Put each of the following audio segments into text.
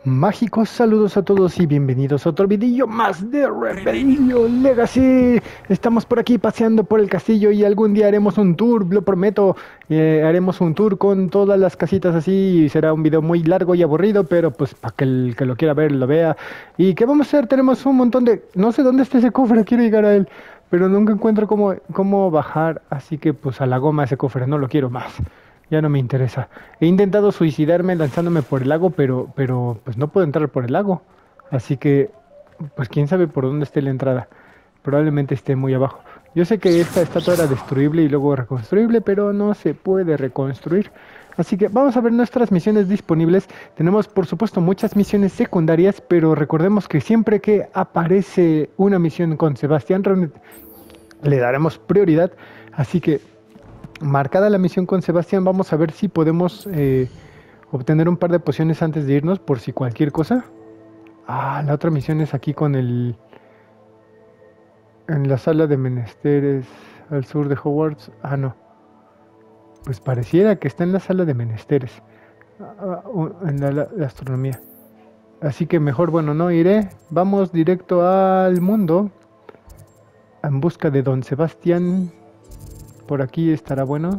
Mágicos saludos a todos y bienvenidos a otro video más de Rebellion Legacy. Estamos por aquí paseando por el castillo y algún día haremos un tour, lo prometo. Haremos un tour con todas las casitas así y será un video muy largo y aburrido, pero pues para que el que lo quiera ver lo vea. ¿Y qué vamos a hacer? Tenemos un montón de... No sé dónde está ese cofre, quiero llegar a él, pero nunca encuentro cómo bajar, así que pues a la goma ese cofre, no lo quiero más. Ya no me interesa. He intentado suicidarme lanzándome por el lago, pero pues no puedo entrar por el lago. Así que, pues quién sabe por dónde esté la entrada. Probablemente esté muy abajo. Yo sé que esta estatua era destruible y luego reconstruible, pero no se puede reconstruir. Así que vamos a ver nuestras misiones disponibles. Tenemos por supuesto muchas misiones secundarias, pero recordemos que siempre que aparece una misión con Sebastián Ronet, le daremos prioridad. Así que marcada la misión con Sebastián, vamos a ver si podemos obtener un par de pociones antes de irnos, por si cualquier cosa. Ah, la otra misión es aquí con el... en la sala de menesteres al sur de Hogwarts. Ah, no. Pues pareciera que está en la sala de menesteres. En la astronomía. Así que mejor, bueno, no iré. Vamos directo al mundo. En busca de Don Sebastián. Por aquí estará bueno.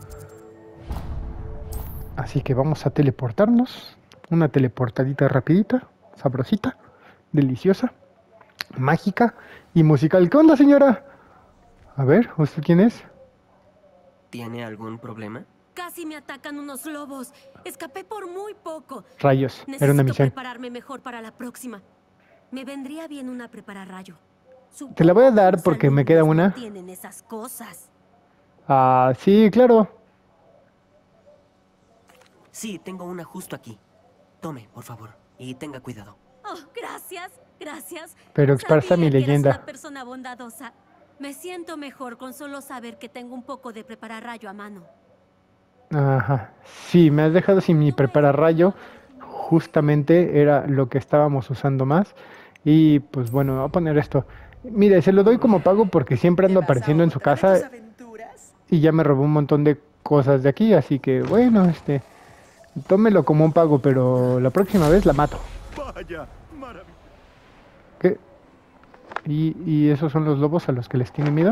Así que vamos a teleportarnos. Una teleportadita rapidita, sabrosita, deliciosa, mágica y musical. ¿Qué onda, señora? A ver, ¿usted quién es? ¿Tiene algún problema? Casi me atacan unos lobos. Escapé por muy poco. Rayos, era una Necesito misión. prepararme mejor para la próxima. Me vendría bien una prepararrayo. Te la voy a Supongo que dar los porque me queda alumnos una. no tienen esas cosas. Ah, sí, claro. Sí, tengo una justo aquí. Tome, por favor, y tenga cuidado. Oh, gracias, gracias. Pero esparza mi Sabía que eras leyenda. una persona bondadosa. Me siento mejor con solo saber que tengo un poco de prepararrayo a mano. Ajá. Sí, me has dejado sin mi prepararrayo. Justamente era lo que estábamos usando más. Y pues bueno, voy a poner esto. Mire, se lo doy como pago porque siempre ando apareciendo en su casa y ya me robó un montón de cosas de aquí. Así que bueno, tómelo como un pago, pero la próxima vez la mato. Vaya, maravilla. ¿Qué? ¿Y esos son los lobos a los que les tiene miedo?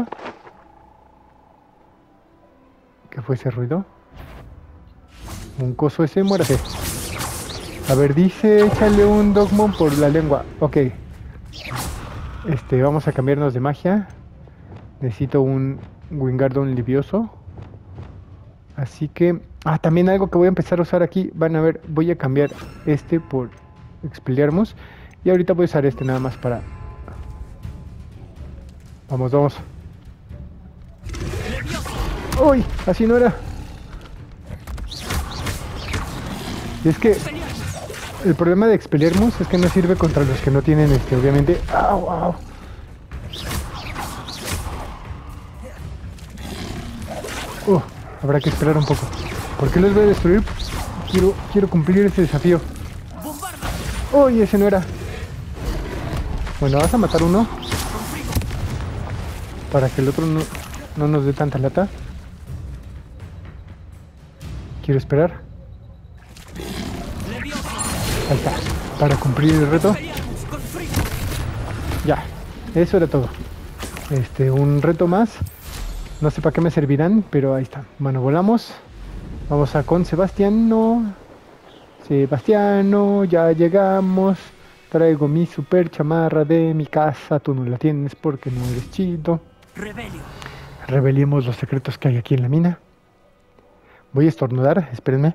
¿Qué fue ese ruido? Un coso ese, muérate. A ver, dice, échale un Dogmon por la lengua. Ok. Vamos a cambiarnos de magia. Necesito un Wingardium Levioso. Así que... Ah, también algo que voy a empezar a usar aquí. Van a ver, voy a cambiar este por Expelliarmus. Y ahorita voy a usar este nada más para... Vamos, vamos. ¡Uy! Así no era. Y es que... el problema de Expelliarmus es que no sirve contra los que no tienen obviamente... ¡Au, au! Habrá que esperar un poco. ¿Por qué los voy a destruir? Quiero cumplir ese desafío. ¡Uy! Ese no era. Bueno, vas a matar uno. Para que el otro no nos dé tanta lata. Quiero esperar. Ahí está. Para cumplir el reto. Ya. Eso era todo. Un reto más. No sé para qué me servirán, pero ahí está. Bueno, volamos. Vamos a con Sebastiano. Sebastiano, ya llegamos. Traigo mi super chamarra de mi casa. Tú no la tienes porque no eres chido. Rebelio. Revelemos los secretos que hay aquí en la mina. Voy a estornudar, espérenme.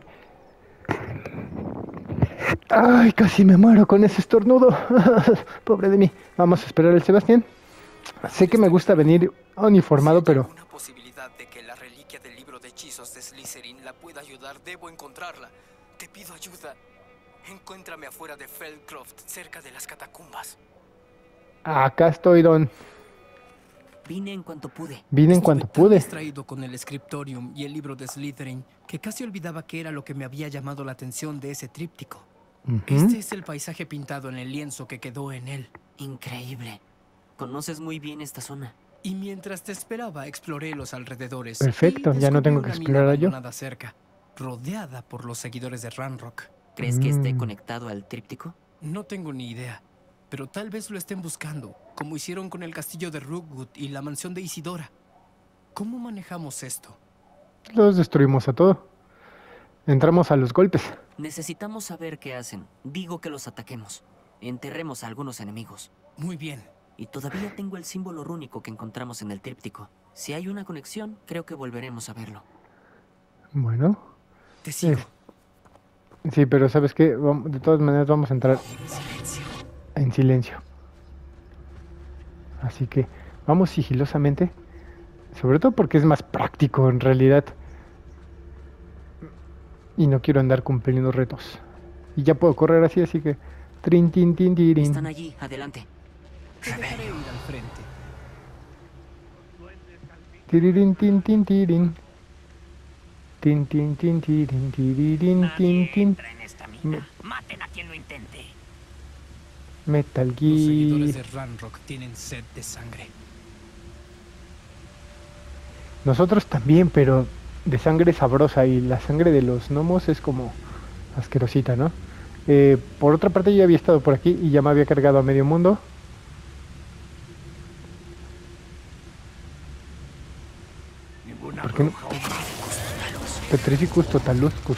Ay, casi me muero con ese estornudo. Pobre de mí. Vamos a esperar al Sebastián. Sé que me gusta venir uniformado, pero... una posibilidad de que la reliquia del libro de hechizos de Slytherin la pueda ayudar, debo encontrarla. Te pido ayuda. Encuéntrame afuera de Feldcroft, cerca de las catacumbas. Acá estoy, Don. Vine en cuanto pude. Vine en Estuve cuanto tan pude. distraído con el Scriptorium y el libro de Slytherin que casi olvidaba qué era lo que me había llamado la atención de ese tríptico. Este es el paisaje pintado en el lienzo que quedó en él. Increíble. Conoces muy bien esta zona. Y mientras te esperaba, exploré los alrededores. Perfecto, y ya no tengo que descubrí una mina explorar yo. abandonada cerca, rodeada por los seguidores de Ranrock. ¿Crees que esté conectado al tríptico? No tengo ni idea, pero tal vez lo estén buscando, como hicieron con el castillo de Rookwood y la mansión de Isidora. ¿Cómo manejamos esto? Los destruimos a todo. Entramos a los golpes. Necesitamos saber qué hacen. Digo que los ataquemos. Enterremos a algunos enemigos. Muy bien. Y todavía tengo el símbolo rúnico que encontramos en el tríptico. Si hay una conexión, creo que volveremos a verlo. Bueno. Te sigo. Sí, pero ¿sabes qué? De todas maneras vamos a entrar en silencio. Así que vamos sigilosamente. Sobre todo porque es más práctico en realidad. Y no quiero andar cumpliendo retos. Y ya puedo correr así, así que... Trin, tin, tin, tirin. Están allí, adelante. Te dejaré ir al frente. Tiririn, tin, tin, tirin. Tin, tin, tin, tirin, tiririn, tin, tin. Maten a quien lo intente. Metal Los seguidores Gear. de Ranrock tienen sed de sangre. Nosotros también, pero de sangre sabrosa. Y la sangre de los gnomos es como asquerosita, ¿no? Por otra parte, yo había estado por aquí y ya me había cargado a medio mundo. ¿Por qué no? Petrificus totaluscus.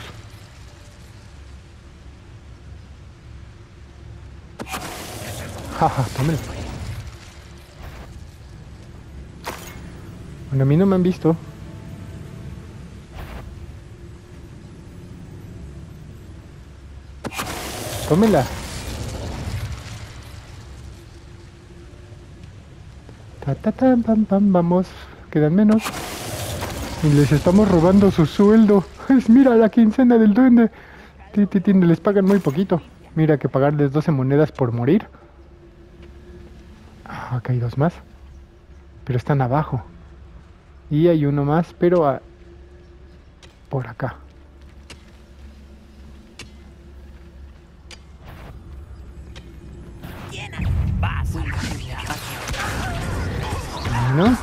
Jaja, tómelo. Bueno, a mí no me han visto. Tómela. Ta ta ta pam pam, vamos. Quedan menos. Y les estamos robando su sueldo. Mira la quincena del duende. Les pagan muy poquito. Mira que pagarles 12 monedas por morir. Ah, acá hay dos más. Pero están abajo. Y hay uno más, pero por acá. ¿No?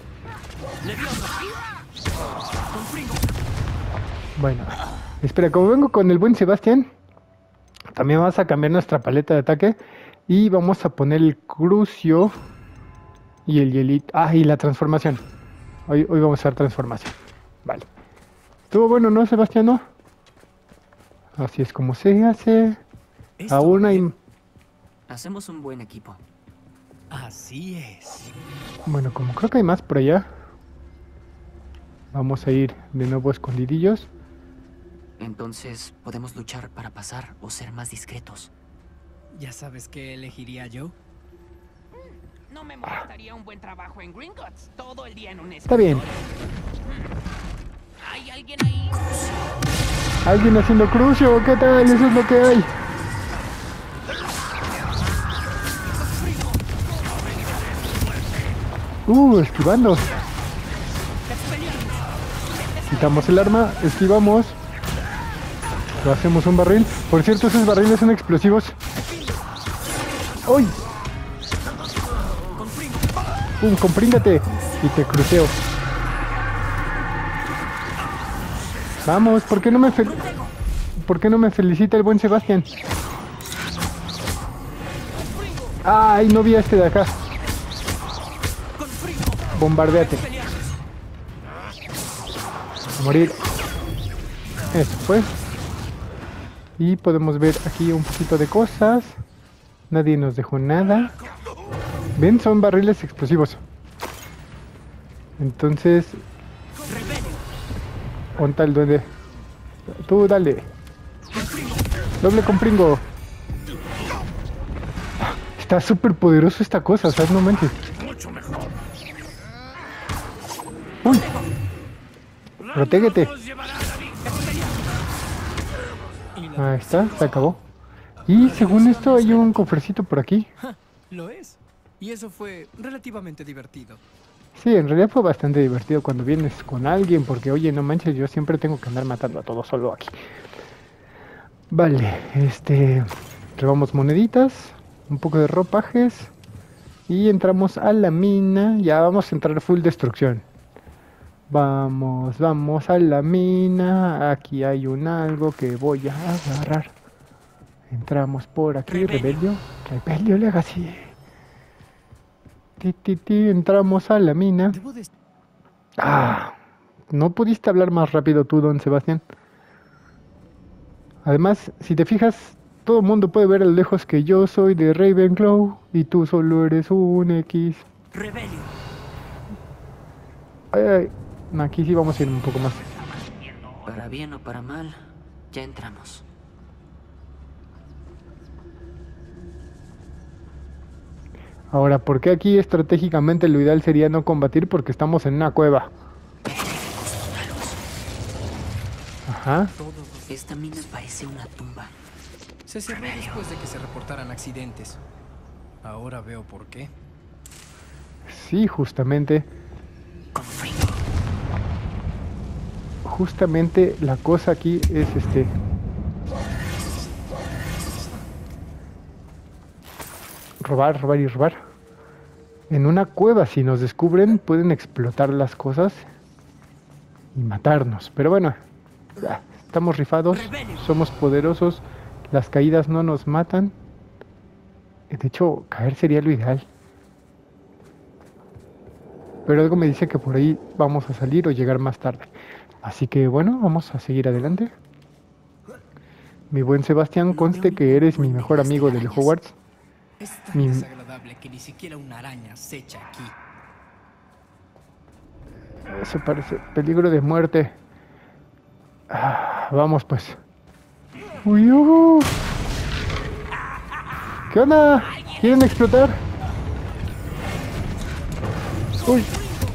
Bueno, espera, como vengo con el buen Sebastián, también vamos a cambiar nuestra paleta de ataque y vamos a poner el crucio y el hielito. Ah, y la transformación. Hoy vamos a hacer transformación. Vale. Estuvo bueno, ¿no, Sebastián? ¿No? Así es como se hace. Aún hay... Hacemos un buen equipo. Así es. Bueno, como creo que hay más por allá, vamos a ir de nuevo escondidillos. Entonces, ¿podemos luchar para pasar o ser más discretos? ¿Ya sabes qué elegiría yo? No me molestaría un buen trabajo en Gringotts. Todo el día en un Está bien. ¿Hay alguien ahí? ¿Alguien haciendo crucio? ¿Qué tal? Eso es lo que hay. Esquivando. Quitamos el arma, esquivamos. Lo hacemos un barril. Por cierto, esos barriles son explosivos. ¡Uy! Compríngate. Y te cruceo. Vamos, ¿por qué no me felicita el buen Sebastián? Ay, no vi a este de acá. Bombardeate. A morir. Eso fue. Y podemos ver aquí un poquito de cosas. Nadie nos dejó nada. ¿Ven? Son barriles explosivos. Entonces... ¿Onta el duende? Tú dale. Doble compringo. Está súper poderoso esta cosa, ¿sabes? No manches. ¡Uy! ¡Protégete! Ahí está, se acabó. Y según esto hay un cofrecito por aquí. Lo es. Y eso fue relativamente divertido. Sí, en realidad fue bastante divertido cuando vienes con alguien, porque oye, no manches, yo siempre tengo que andar matando a todos solo aquí. Vale, llevamos moneditas, un poco de ropajes y entramos a la mina. Ya vamos a entrar full destrucción. Vamos a la mina. Aquí hay un algo que voy a agarrar. Entramos por aquí, Rebelio. Rebelio Legacy. Entramos a la mina. No pudiste hablar más rápido tú, don Sebastián. Además, si te fijas, todo el mundo puede ver a lo lejos que yo soy de Ravenclaw y tú solo eres un X. Rebelio. Ay. Aquí sí vamos a ir un poco más. Para bien o para mal, ya entramos. Ahora, ¿por qué aquí estratégicamente lo ideal sería no combatir? Porque estamos en una cueva. Ajá. Esta mina parece una tumba. Se cerró después de que se reportaran accidentes. Ahora veo por qué. Sí, justamente. Justamente la cosa aquí es robar, robar y robar. En una cueva, si nos descubren, pueden explotar las cosas y matarnos. Pero bueno, estamos rifados, somos poderosos, las caídas no nos matan. De hecho, caer sería lo ideal. Pero algo me dice que por ahí vamos a salir o llegar más tarde. Así que bueno, vamos a seguir adelante. Mi buen Sebastián, conste que eres mi mejor amigo del Hogwarts. Es tan desagradable que ni siquiera una araña acecha aquí. Eso parece peligro de muerte. Vamos pues. Uy, ¿qué onda? ¿Quieren explotar? Uy.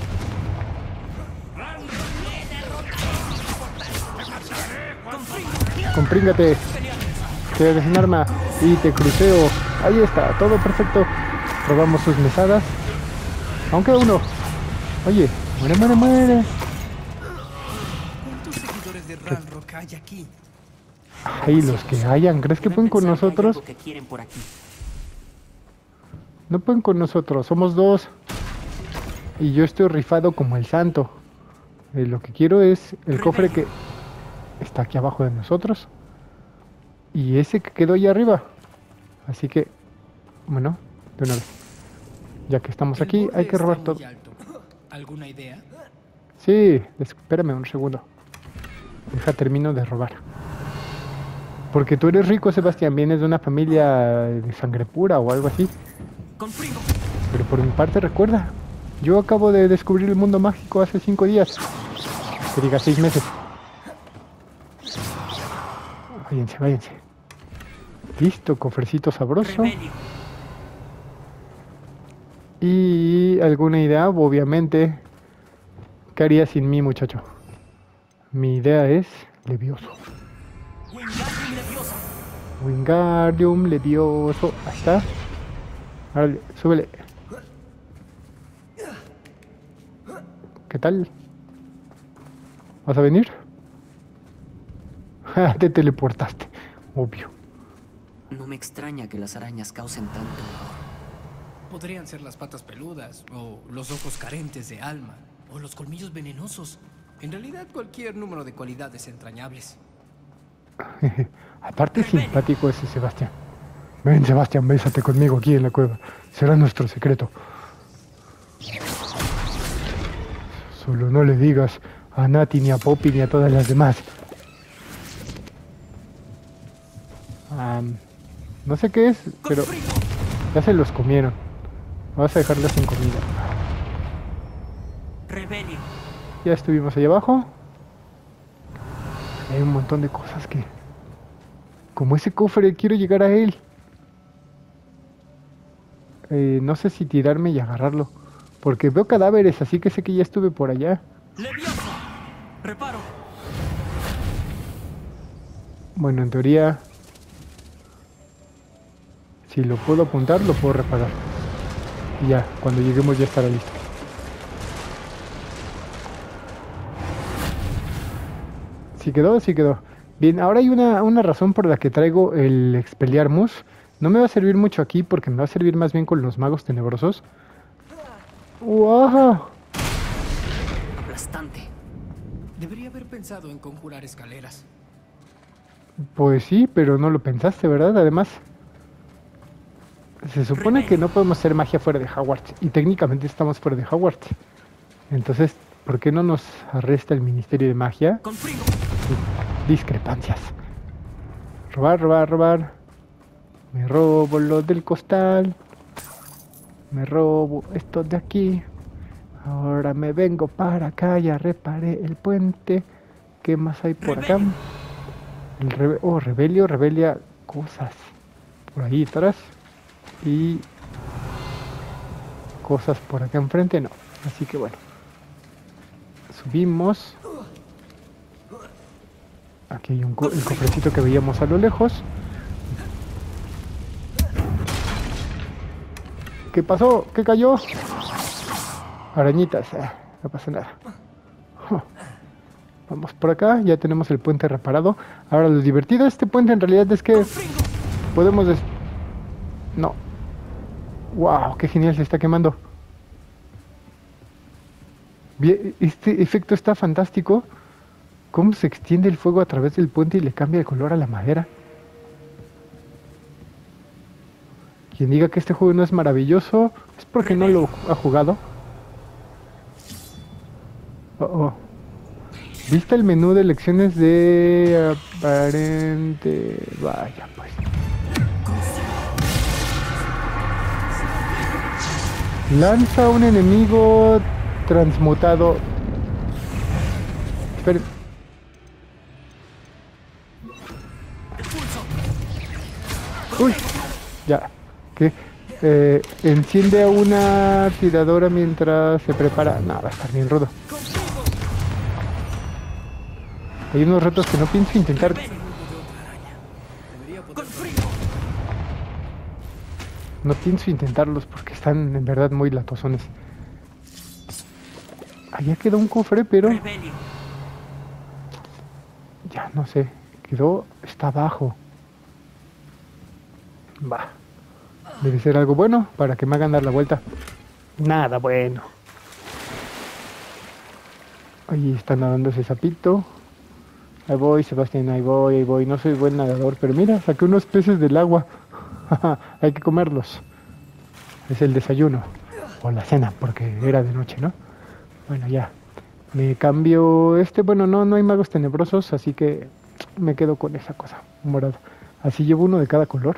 Compríngate. Te desarma y te cruceo. Ahí está, todo perfecto. Robamos sus mesadas. Aún queda uno. Oye, muere, muere, muere. ¿Cuántos seguidores de Ranrock hay aquí? Ahí los que hayan. ¿Crees que pueden con nosotros? Que quieren por aquí. No pueden con nosotros, somos dos. Y yo estoy rifado como el santo. Lo que quiero es el cofre que está aquí abajo de nosotros. Y ese que quedó allá arriba. Así que, bueno, de una vez. Ya que estamos aquí, hay que robar todo. ¿Alguna idea? Sí, espérame un segundo. Deja, termino de robar. Porque tú eres rico, Sebastián. Vienes de una familia de sangre pura o algo así. Pero por mi parte, recuerda. Yo acabo de descubrir el mundo mágico hace 5 días. Que diga 6 meses. Váyanse, váyanse. Listo, cofrecito sabroso. Y alguna idea, obviamente. ¿Qué haría sin mí, muchacho? Mi idea es Levioso. Wingardium Levioso. Ahí está. Ahora, súbele. ¿Qué tal? ¿Vas a venir? Te teleportaste, obvio. No me extraña que las arañas causen tanto dolor. Podrían ser las patas peludas, o los ojos carentes de alma, o los colmillos venenosos. En realidad, cualquier número de cualidades entrañables. Aparte, simpático ese Sebastián. Ven, Sebastián, bésate conmigo aquí en la cueva. Será nuestro secreto. Solo no le digas a Nati, ni a Poppy, ni a todas las demás. No sé qué es, pero ya se los comieron. Vamos a dejarlas sin comida. Rebelio. Ya estuvimos ahí abajo. Hay un montón de cosas que... Como ese cofre, quiero llegar a él. No sé si tirarme y agarrarlo. Porque veo cadáveres, así que sé que ya estuve por allá. ¡Levioso! ¡Reparo! Bueno, en teoría... Si lo puedo apuntar, lo puedo reparar. Y ya, cuando lleguemos ya estará listo. Sí quedó, sí quedó. Bien, ahora hay una razón por la que traigo el Expelliarmus. No me va a servir mucho aquí porque me va a servir más bien con los magos tenebrosos. ¡Wow! Aplastante. Debería haber pensado en conjurar escaleras. Pues sí, pero no lo pensaste, ¿verdad? Además, se supone que no podemos hacer magia fuera de Hogwarts. Y técnicamente estamos fuera de Hogwarts. Entonces, ¿por qué no nos arresta el Ministerio de Magia? Con frío. Discrepancias. Robar, robar, robar. Me robo lo del costal. Me robo esto de aquí. Ahora me vengo para acá. Ya reparé el puente. ¿Qué más hay por acá? Rebelio, rebelia cosas. Por ahí atrás. Y cosas por acá enfrente, no. Así que bueno. Subimos. Aquí hay el cofrecito que veíamos a lo lejos. ¿Qué pasó? ¿Qué cayó? Arañitas. No pasa nada. Vamos por acá. Ya tenemos el puente reparado. Ahora lo divertido de este puente en realidad es que podemos... No. ¡Wow! ¡Qué genial! Se está quemando. Bien, este efecto está fantástico. ¿Cómo se extiende el fuego a través del puente y le cambia el color a la madera? Quien diga que este juego no es maravilloso es porque no lo ha jugado. ¿Viste el menú de elecciones de aparente? Vaya pues. Lanza a un enemigo transmutado. Esperen. Uy, ya. ¿Qué? Enciende a una tiradora mientras se prepara. No, va a estar bien rudo. Hay unos retos que no pienso intentar. No pienso intentarlos porque están en verdad muy latosones. Allá quedó un cofre, pero... Ya, no sé. Está abajo. Va. Debe ser algo bueno para que me hagan dar la vuelta. Nada bueno. Ahí está nadando ese sapito. Ahí voy, Sebastián, ahí voy, ahí voy. No soy buen nadador, pero mira, saqué unos peces del agua. Hay que comerlos. Es el desayuno. O la cena, porque era de noche, ¿no? Bueno, ya. Me cambio bueno, no hay magos tenebrosos, así que me quedo con esa cosa morada. Así llevo uno de cada color.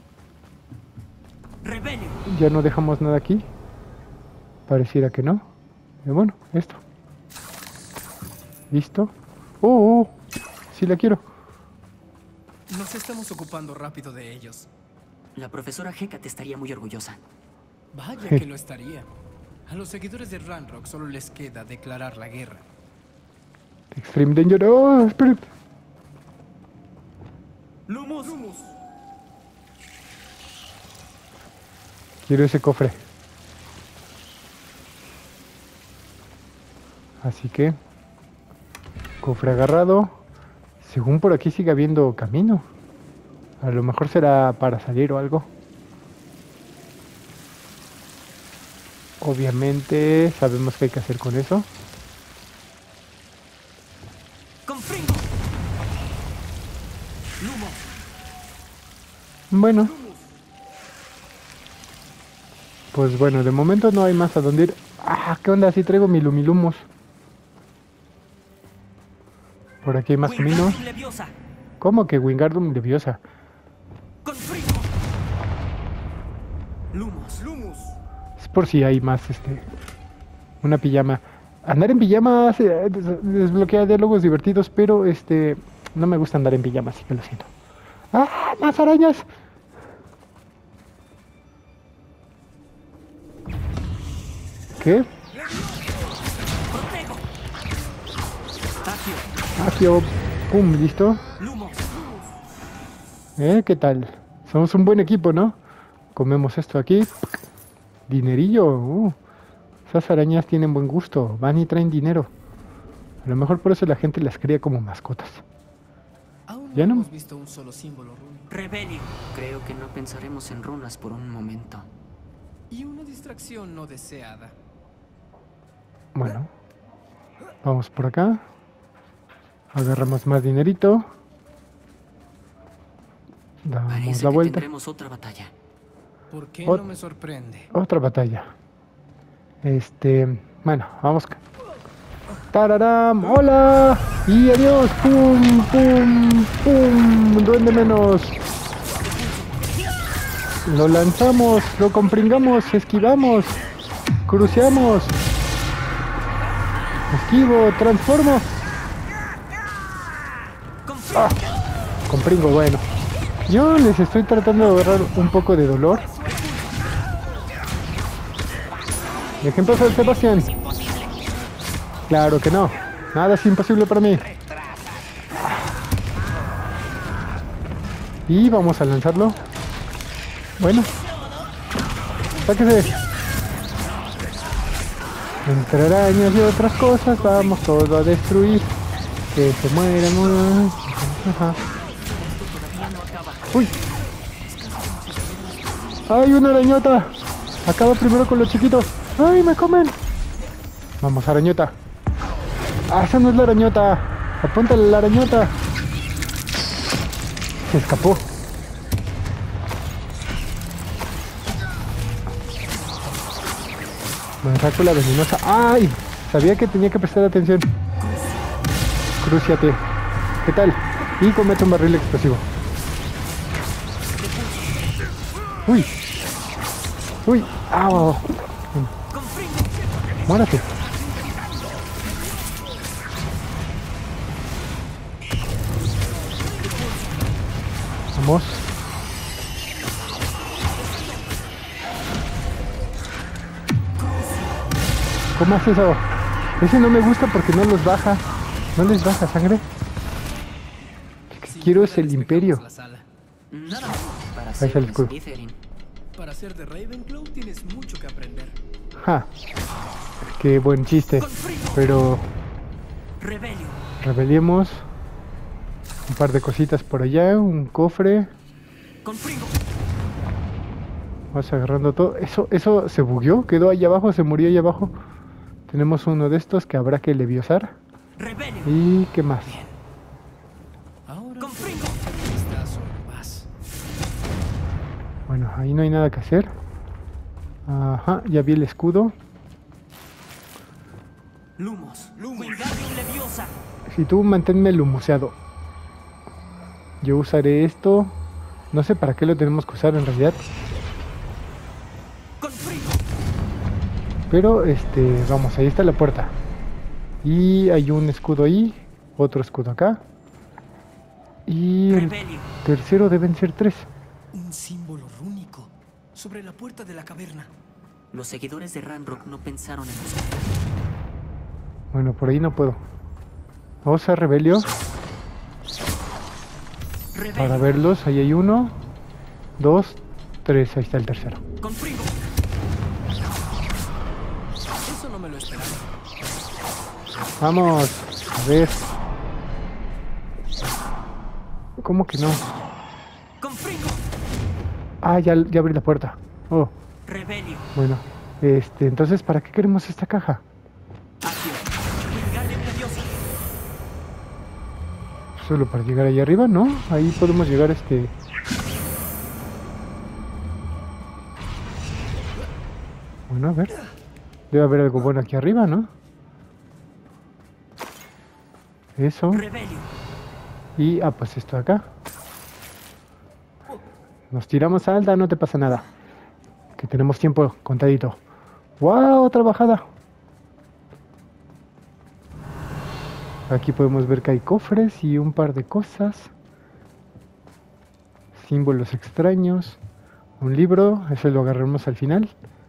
Ya no dejamos nada aquí. Pareciera que no. Pero bueno, esto. ¿Listo? ¡Oh! Sí la quiero. Nos estamos ocupando rápido de ellos. La profesora Hecate estaría muy orgullosa. Vaya que lo estaría. A los seguidores de Ranrock solo les queda declarar la guerra. Extreme Danger. ¡Oh! Esperen. ¡Lumos! Quiero ese cofre. Así que... Cofre agarrado. Según por aquí sigue habiendo camino. A lo mejor será para salir o algo. Obviamente sabemos qué hay que hacer con eso. Bueno. Pues bueno, de momento no hay más a dónde ir. Ah, ¿qué onda? Sí traigo mi Lumilumos. Por aquí hay más caminos. ¿Cómo que Wingardium Leviosa? Lumos. Es por si hay más, una pijama. Andar en pijama desbloquea diálogos divertidos, pero no me gusta andar en pijama, así que lo siento. ¡Ah! ¡Más arañas! ¿Qué? Agio. Pum, listo. ¿Qué tal? Somos un buen equipo, ¿no? Comemos esto aquí. Dinerillo. Esas arañas tienen buen gusto. Van y traen dinero. A lo mejor por eso la gente las cría como mascotas. Aún no ¿Ya no? hemos visto un solo símbolo rúnico. Rebelio. Creo que no pensaremos en runas por un momento. Y una distracción no deseada. Bueno. Vamos por acá. Agarramos más dinerito. Damos Parece la que vuelta. tendremos otra batalla. ¿Por qué Ot- no me sorprende? Otra batalla. Bueno, vamos. ¡Tararam! ¡Hola! Y adiós. ¡Pum! ¡Pum! ¡Pum! Duende menos. Lo lanzamos, lo compringamos, esquivamos, cruceamos. Esquivo, transformo. Ah, compringo, bueno. Yo les estoy tratando de ahorrar un poco de dolor. Dejen pasar, Sebastián. Claro que no. Nada es imposible para mí. Y vamos a lanzarlo. Bueno. Sáquese. Entre arañas y otras cosas, vamos todo a destruir. Que se mueran. Ajá. Uy. ¡Ay, una arañota! Acaba primero con los chiquitos. ¡Ay, me comen! Vamos, arañota. ¡Ah, esa no es la arañota! ¡Apúntale la arañota! Se escapó. Manrácula venenosa. ¡Ay! Sabía que tenía que prestar atención. Crúciate. ¿Qué tal? Y comete un barril explosivo. ¡Uy! ¡Uy! ¡Au! ¡Muérate! Vamos. ¿Cómo haces eso? Ese no me gusta porque no los baja. No les baja sangre. Lo que quiero es el imperio. La sala. Nada más para Ahí ser está el un escudo. Slytherin. Para ser de Ravenclaw tienes mucho que aprender. Ja. Qué buen chiste. Pero Rebelio. rebeliemos. Un par de cositas por allá. Un cofre. Confringo. Vas agarrando todo. Eso se bugueó. Quedó ahí abajo. Se murió ahí abajo. Tenemos uno de estos que habrá que leviosar. Rebelio. ¿Y qué más? Ahora Confringo. estás en paz. Bueno, ahí no hay nada que hacer. Ajá, ya vi el escudo. Lumos. Wingardium Leviosa. Si tú manténme lumuseado. Yo usaré esto. No sé para qué lo tenemos que usar en realidad. Confringo. Pero vamos, ahí está la puerta. Y hay un escudo ahí. Otro escudo acá. Y el Rebelio. tercero deben ser 3. Un símbolo rúnico sobre la puerta de la caverna. Los seguidores de Ranrock no pensaron en buscar. Bueno, por ahí no puedo. Vamos a Rebelio Rebelio. para verlos. Ahí hay 1, 2, 3. Ahí está el tercero. Confringo. Eso no me lo esperaba. Vamos, a ver. ¿Cómo que no? Confringo. Ah, ya abrí la puerta. Oh, Rebelio. bueno. Entonces, ¿para qué queremos esta caja? Accio. Wingardium Leviosa. Solo para llegar ahí arriba, ¿no? Ahí podemos llegar Bueno, a ver. Debe haber algo bueno aquí arriba, ¿no? Eso. Rebelio. Y, pues esto de acá. Nos tiramos alta, no te pasa nada. Que tenemos tiempo contadito. ¡Wow! Otra bajada. Aquí podemos ver que hay cofres y un par de cosas. Símbolos extraños. Un libro, ese lo agarramos al final.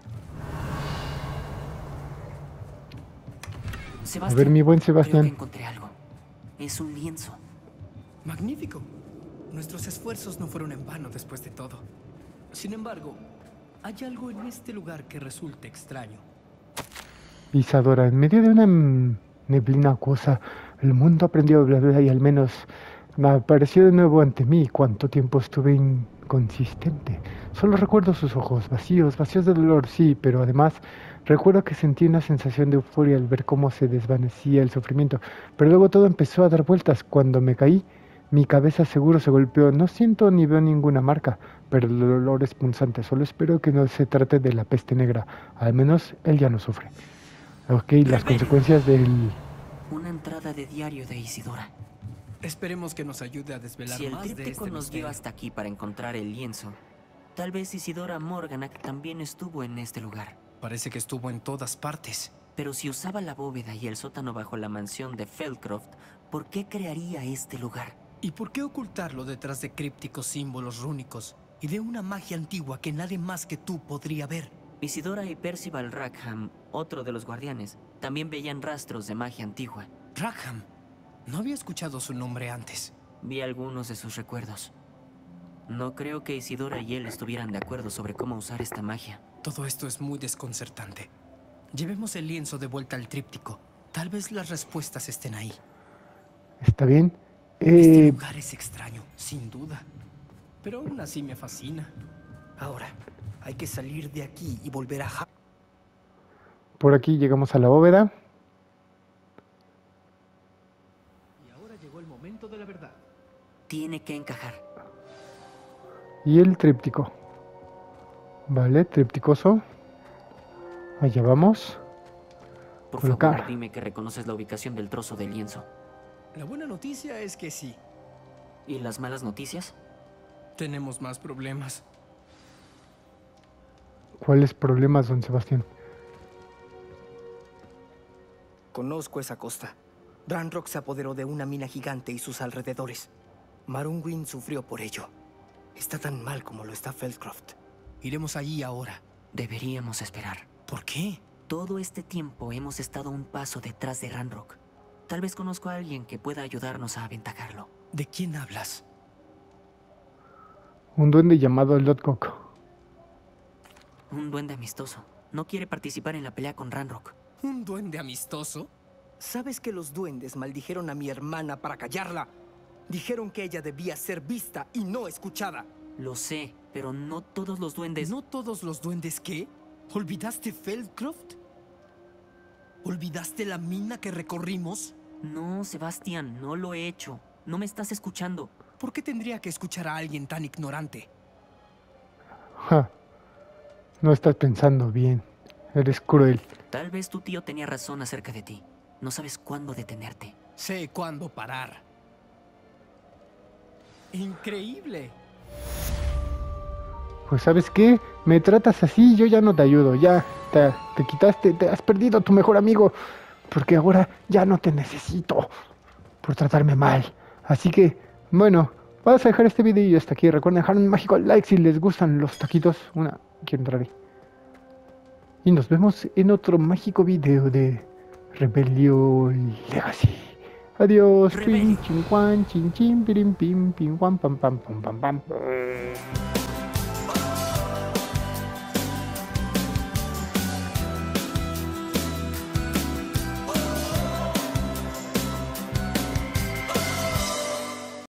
Sebastián, A ver, mi buen creo Sebastián. que encontré algo. Es un lienzo. Magnífico. Nuestros esfuerzos no fueron en vano después de todo. Sin embargo, hay algo en este lugar que resulta extraño. Isadora, en medio de una neblina acuosa, el mundo aprendió a hablar y al menos me apareció de nuevo ante mí. Cuánto tiempo estuve inconsistente. Solo recuerdo sus ojos, vacíos de dolor, sí, pero además recuerdo que sentí una sensación de euforia al ver cómo se desvanecía el sufrimiento. Pero luego todo empezó a dar vueltas. Cuando me caí, Mi cabeza seguro se golpeó. No siento ni veo ninguna marca, pero el dolor es punzante. Solo espero que no se trate de la peste negra. Al menos él ya no sufre. Ok, las consecuencias del... Una entrada de diario de Isidora. Esperemos que nos ayude a desvelar Si el más de tríptico este nos misterio. dio hasta aquí para encontrar el lienzo, tal vez Isidora Morganac también estuvo en este lugar. Parece que estuvo en todas partes. Pero si usaba la bóveda y el sótano bajo la mansión de Feldcroft, ¿por qué crearía este lugar? ¿Y por qué ocultarlo detrás de crípticos símbolos rúnicos y de una magia antigua que nadie más que tú podría ver? Isidora y Percival Rackham, otro de los guardianes, también veían rastros de magia antigua. Rackham. No había escuchado su nombre antes. Vi algunos de sus recuerdos. No creo que Isidora y él estuvieran de acuerdo sobre cómo usar esta magia. Todo esto es muy desconcertante. Llevemos el lienzo de vuelta al tríptico. Tal vez las respuestas estén ahí. ¿Está bien? Este lugar es extraño, sin duda. Pero aún así me fascina. Ahora, hay que salir de aquí y volver a... Por aquí llegamos a la bóveda. Y ahora llegó el momento de la verdad. Tiene que encajar. Y el tríptico. Vale, trípticoso. Allá vamos. Por Colocar. favor, dime que reconoces la ubicación del trozo de lienzo. La buena noticia es que sí. ¿Y las malas noticias? Tenemos más problemas. ¿Cuáles problemas, don Sebastián? Conozco esa costa. Ranrock se apoderó de una mina gigante y sus alrededores. Marunwin sufrió por ello. Está tan mal como lo está Feldcroft. Iremos allí ahora. Deberíamos esperar. ¿Por qué? Todo este tiempo hemos estado un paso detrás de Ranrock. Tal vez conozco a alguien que pueda ayudarnos a aventajarlo. ¿De quién hablas? Un duende llamado Lodgok. Un duende amistoso. No quiere participar en la pelea con Ranrock. ¿Un duende amistoso? ¿Sabes que los duendes maldijeron a mi hermana para callarla? Dijeron que ella debía ser vista y no escuchada. Lo sé, pero no todos los duendes... ¿No todos los duendes qué? ¿Olvidaste Feldcroft? ¿Olvidaste la mina que recorrimos? No, Sebastián, no lo he hecho. No me estás escuchando. ¿Por qué tendría que escuchar a alguien tan ignorante? Ja. No estás pensando bien. Eres cruel. Tal vez tu tío tenía razón acerca de ti. No sabes cuándo detenerte. Sé cuándo parar. ¡Increíble! Pues ¿sabes qué? Me tratas así, yo ya no te ayudo. Ya te quitaste, te has perdido a tu mejor amigo. Porque ahora ya no te necesito por tratarme mal. Así que, bueno, vamos a dejar este video hasta aquí. Recuerden dejar un mágico like si les gustan los taquitos. Quiero entrar ahí. Y nos vemos en otro mágico video de Rebellion Legacy. Adiós. Rebellion. Chin, chin, cuan, chin, chin, pirim, pim, pim, guan, pam, pam, pam, pam, pam.